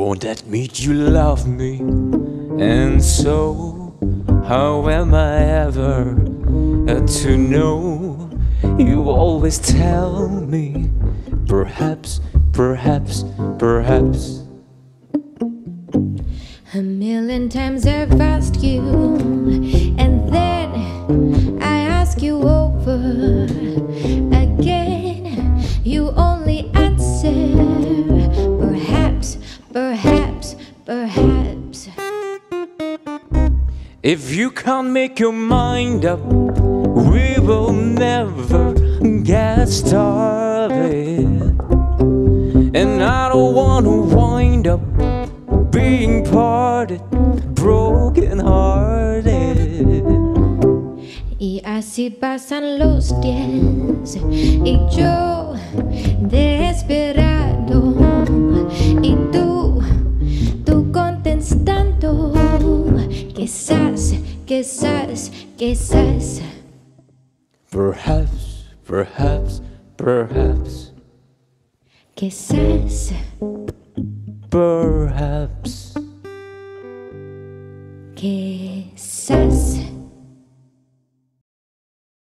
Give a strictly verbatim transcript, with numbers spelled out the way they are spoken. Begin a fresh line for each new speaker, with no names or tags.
Won't admit you love me, and so how am I ever to know? You always tell me, perhaps, perhaps, perhaps.
A million times I've asked you, and then I ask you over again. You only answer, perhaps, perhaps, perhaps.
If you can't make your mind up, we will never get started. And I don't want to wind up being parted, broken hearted.
Y así pasan los días y yo desesperado, y tú, tú contestando, quizás, quizás, quizás.
Perhaps, perhaps, perhaps.
Quizás.
Perhaps.
Quizás.